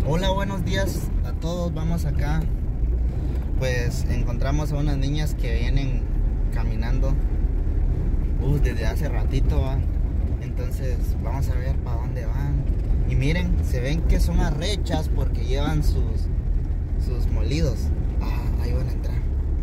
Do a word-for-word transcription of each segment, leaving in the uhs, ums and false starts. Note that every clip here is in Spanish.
Hola, buenos días a todos. Vamos acá. Pues encontramos a unas niñas que vienen caminando uh, desde hace ratito, ¿va? Entonces vamos a ver para dónde van. Y miren, se ven que son arrechas porque llevan sus sus molidos. Ah, ahí van a entrar.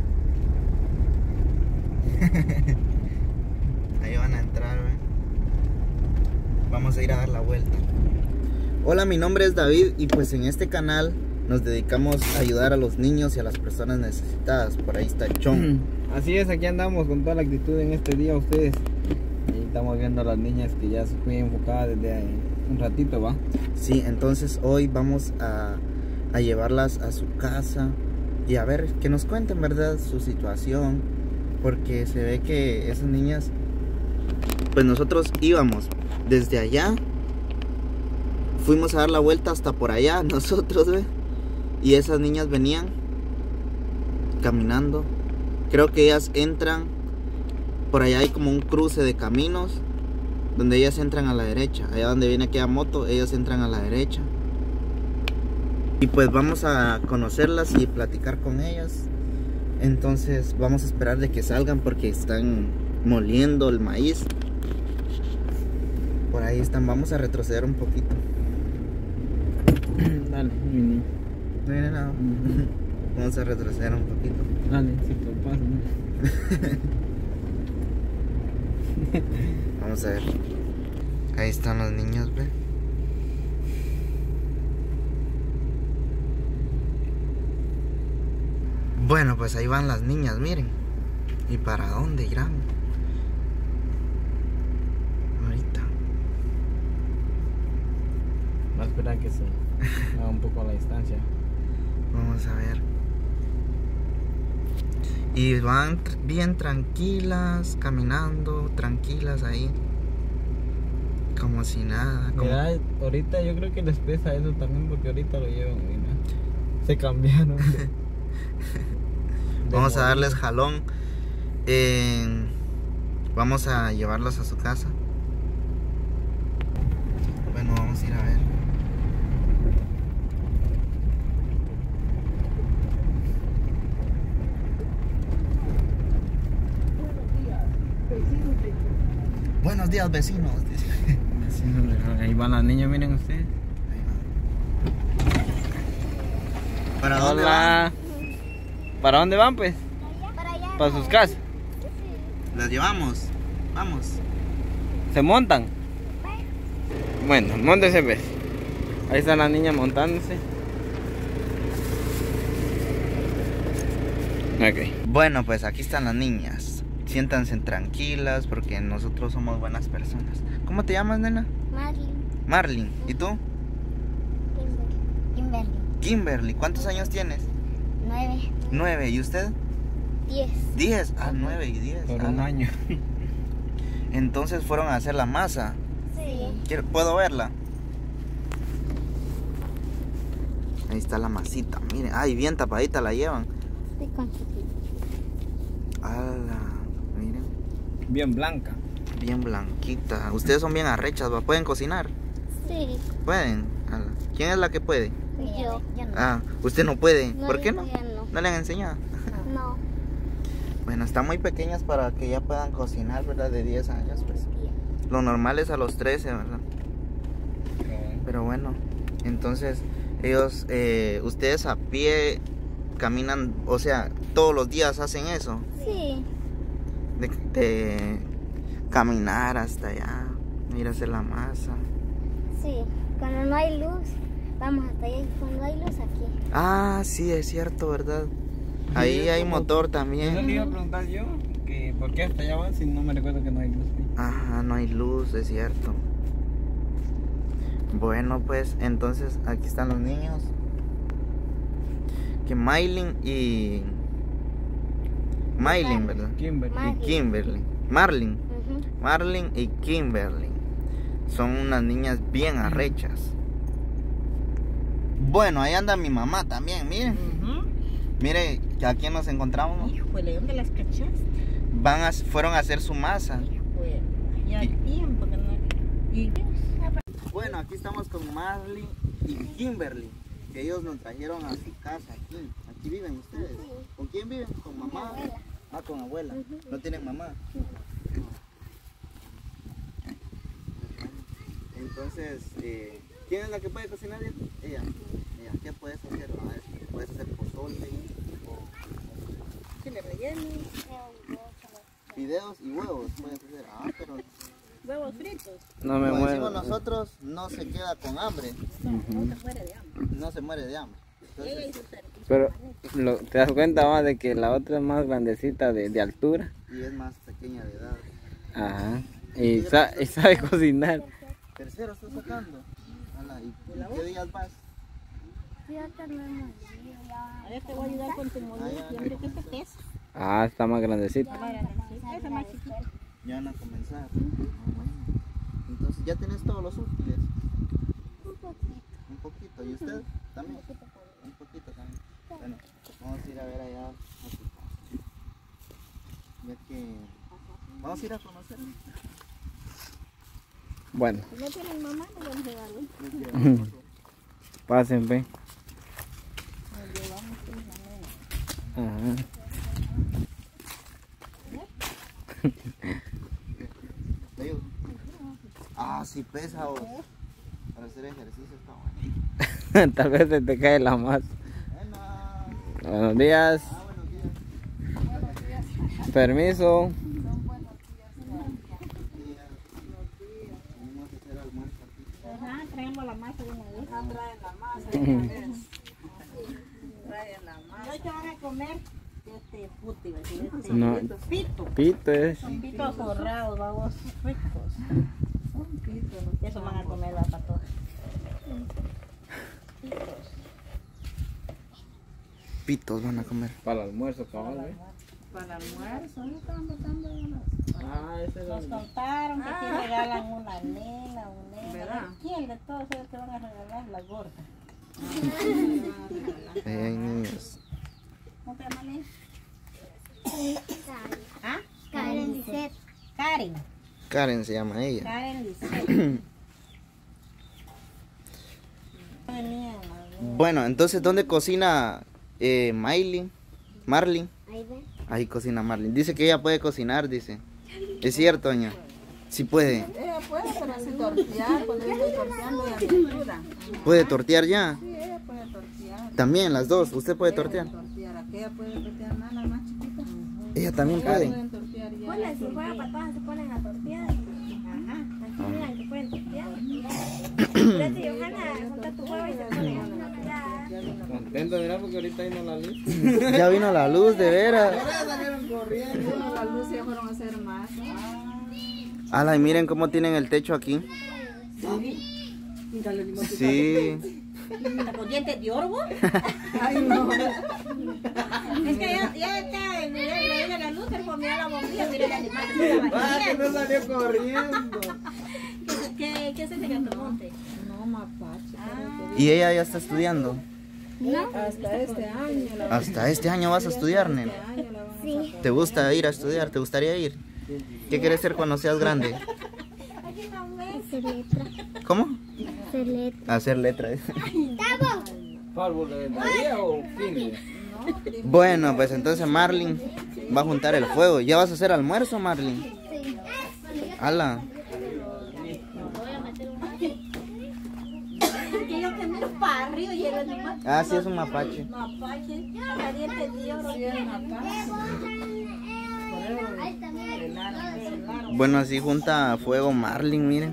Ahí van a entrar, ¿ve? Vamos a ir a dar la vuelta. Hola, mi nombre es David y pues en este canal nos dedicamos a ayudar a los niños y a las personas necesitadas. Por ahí está Chon. Así es, aquí andamos con toda la actitud en este día ustedes. Y estamos viendo a las niñas que ya se fue enfocada desde un ratito, ¿va? Sí, entonces hoy vamos a, a llevarlas a su casa y a ver que nos cuenten, ¿verdad?, su situación. Porque se ve que esas niñas, pues nosotros íbamos desde allá, fuimos a dar la vuelta hasta por allá nosotros, ¿ve? Y esas niñas venían caminando. Creo que ellas entran por allá, hay como un cruce de caminos donde ellas entran a la derecha. Allá donde viene aquella moto, ellas entran a la derecha. Y pues vamos a conocerlas y platicar con ellas. Entonces vamos a esperar de que salgan porque están moliendo el maíz. Por ahí están, vamos a retroceder un poquito. Dale, mini. No viene nada. Vamos a retroceder un poquito. Dale, si te pasa, Vamos a ver. Ahí están los niños, ve. Bueno, pues ahí van las niñas, miren. ¿Y para dónde irán? Ahorita. Va a esperar que se haga un poco la distancia. Vamos a ver. Y van bien tranquilas, caminando, tranquilas ahí. Como si nada. Como... Mira, ahorita yo creo que les pesa eso también porque ahorita lo llevan, mira. Se cambiaron. Vamos a darles jalón. Eh, vamos a llevarlos a su casa. Bueno, vamos a ir a ver. Buenos días, vecinos. Ahí van las niñas, miren ustedes. ¿Para dónde Hola. van? ¿Para dónde van, pues? Para allá. ¿Para sus casas? Las llevamos. Vamos. ¿Se montan? Bueno, móntese, pues. Ahí están las niñas montándose. Ok. Bueno, pues aquí están las niñas. Siéntanse tranquilas porque nosotros somos buenas personas. ¿Cómo te llamas, nena? Marlin. Marlin. ¿Y tú? Kimberly. Kimberly. Kimberly. ¿Cuántos años tienes? Nueve. Nueve. ¿Y usted? Diez. Diez. Ah, nueve y diez. Por Ah, un año. Entonces fueron a hacer la masa. Sí. Quiero- ¿Puedo verla? Ahí está la masita. Miren. Ay, bien tapadita la llevan. Sí, con chiquito. Ala, miren. Bien blanca. Bien blanquita. Ustedes son bien arrechas, ¿va? ¿Pueden cocinar? Sí. ¿Pueden? Ala. ¿Quién es la que puede? Yo. Yo no. Ah, usted no puede. No, ¿Por yo qué no? ya no. ¿No le han enseñado? No. Bueno, están muy pequeñas para que ya puedan cocinar, ¿verdad? De diez años, pues. Lo normal es a los trece, ¿verdad? Pero bueno, entonces ellos, eh, ustedes a pie caminan, o sea, todos los días hacen eso, Sí. de, de caminar hasta allá, ir a hacer la masa. Sí. Cuando no hay luz, vamos hasta allá. Y cuando hay luz, aquí. Ah, sí, es cierto, ¿verdad? Ahí hay motor Eso también. le iba a preguntar yo, que por qué hasta allá van si no me recuerdo que no hay luz. Ajá, no hay luz, es cierto. Bueno, pues entonces aquí están los niños. Que Maylin y Maylin, ¿verdad? Kimberly. Marlin. Y Kimberly. Marlin. Ujú. Marlin y Kimberly. Son unas niñas bien arrechas. Bueno, ahí anda mi mamá también, miren. Ujú. Mire, ¿a quién nos encontramos? Híjole, ¿dónde las cachaste? Van a, fueron a hacer su masa. Híjole, ya Y- tiempo que no. Y Bueno, aquí estamos con Marlin y Kimberly. que ellos nos trajeron a su casa aquí. Aquí viven ustedes. ¿Con quién viven? ¿Con mamá? abuela. Ah, con abuela. ¿No tienen mamá? Entonces, eh, ¿quién es la que puede cocinar? Ella. Ella. Ella. ¿Qué puedes hacer? A ver, ¿puedes hacer pozole? ¿Qué le relleno? Videos y huevos puedes hacer. Ah, pero Huevos fritos. No me como muero. decimos nosotros, no se queda con hambre. No se muere de hambre. No se muere de hambre. Ella Entonces, hizo servicio. Pero lo- te das cuenta más de que la otra es más grandecita de, de altura. y es más pequeña de edad. Ajá. Y, sa- y sabe cocinar. Tercero estás sacando. Ala, ¿y qué días vas? Fíjate, no hemos ido ya. A ver, te voy a ayudar con tu molino. Yo creo que este es. Ah, está más grandecita. Más grandecita. Esa más chiquita. Ya van a comenzar. Ah, bueno. Entonces, ¿ya tenés todos los útiles? Un poquito. Un poquito. ¿Y usted? ¿También? Un poquito también. Bueno, vamos a ir a ver allá a su casa. Ya que... Vamos a ir a conocer. Bueno, Si no tienen mamá, no vamos a llevarlo. pasen, ve. Nos llevamos con la nena. Ajá. ¿Te ayudo? Ah, sí pesa vos. Para hacer ejercicio está bueno. Tal vez se te cae la masa. Bueno. Buenos días. Ah, buenos días. Permiso. Venimos a hacer almuerzo aquí. Ajá, traemos la masa de una vez. Ah, traen la masa de una vez. Traen la ¿Y masa. hoy qué van a comer? Este puti, iba a decir, este No. pito. Pito es. Son pitos forrados, babos ricos. Son pitos los Eso van a comer las para todos. Pitos van a comer. Para el almuerzo, cabal, ¿eh? para el almuerzo. ¿No estaban botando de unas? Ah, ese es Nos el... contaron que aquí regalan una nena, un nena. ¿Verdad? ¿Quién de todos ellos te van a regalar? La gorda. Ahí hay niños. ¿Cómo te llamas, nena? Karen. ¿Ah? Karen Lisette. Karen. Karen se llama ella. Karen Lisette. Venían, ¿no? Bueno, entonces, ¿dónde cocina eh, Miley? Marlin. Ahí ven. Ahí cocina Marlin. Dice que ella puede cocinar, dice. ¿Es cierto, doña? Sí puede. Ella puede, pero así tortear. Cuando yo estoy torteando, ella me ayuda. ¿Puede tortear ya? Sí, ella puede tortear. También, las dos. ¿Usted puede tortear? Tortear. Aquella puede tortear más, la más chiquita. Ella también Ellas puede. pueden tortear ya. Bueno, si juegan patadas se ponen a tortear. Ajá. Aquí miran que pueden tortear. Entonces, Johanna, junta tu huevo y se ponen a tortear. Contento, mira, porque ahorita vino la luz. Ya vino la luz, de veras. Salieron corriendo. La luz ya fueron a hacer más. Ala, y miren cómo tienen el techo aquí. Sí. ¿Con dientes de orbo? Ay, no. Es que ya, ya está, en le viene la luz, pero mira la bombilla, mira el animal. Ah, que no salió corriendo. ¿Qué, qué es ese gatomonte? No, mapache. ¿Y ella ya está estudiando? Hasta este año. La, Hasta este año vas a estudiar, nena. este año la van a Sí. ¿Te gusta ir a estudiar? ¿Te gustaría ir? ¿Qué quieres ser cuando seas grande? Hacer letra. ¿Cómo? Hacer letra. Hacer letras. ¿Árbol de María o fin? Bueno, pues entonces Marlin va a juntar el fuego. ¿Ya vas a hacer almuerzo, Marlin? Sí. Ala. Que yo tengo un parrio y el animal. Ah, sí, es un mapache. Mapache, la diente de oro. Bueno, así junta fuego Marlin, miren.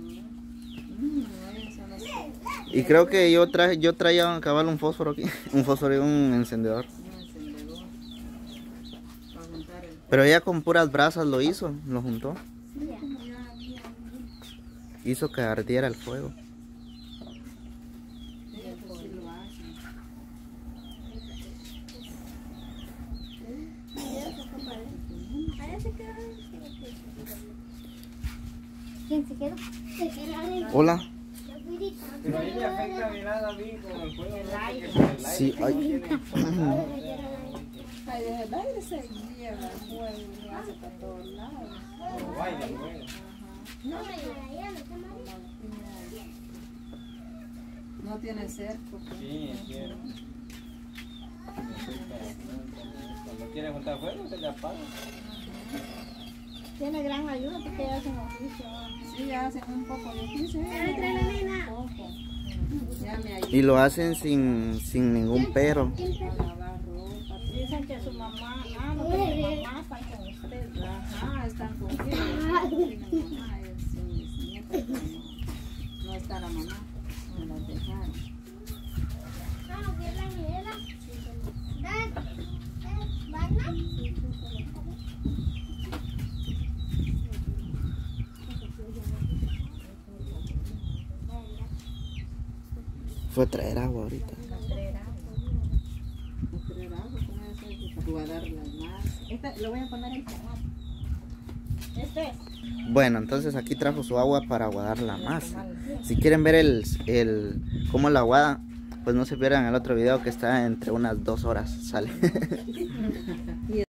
Y creo que yo traje, yo traía cabal un fósforo aquí, un fósforo y un encendedor. Pero ella con puras brasas lo hizo, lo juntó. Hizo que ardiera el fuego. ¿Quién se quedó? Se quedó. Hola. Pero ahí le afecta mirar a mí con el fuego. Sí, ay. Ay, desde el aire se lleva el fuego y lo hace para todos lados. Baila, baila. No, allá no está mal. No tiene cerco. Sí, quiero. Cuando quiere juntar fuego, se le apaga. Tiene gran ayuda porque ya hacen oficio. Sí, ya hacen un poco de oficio. Ay, trae la nena. Un poco. Ya me ayuda Y lo hacen sin, sin ningún pero. a lavar ropa. Dicen que su mamá, ah, no, que su mamá está con usted. Ajá, están conmigo. Tienen mamá, es mis nietas, pero no, no está la mamá. Me las dejaron. Fue a traer agua ahorita. Esperar agua con eso, para guardar las más. Este, lo voy a poner en tomate. Este es. Bueno, entonces aquí trajo su agua para aguadar la masa. Si quieren ver el, el cómo la aguada, pues no se pierdan el otro video que está entre unas dos horas, sale.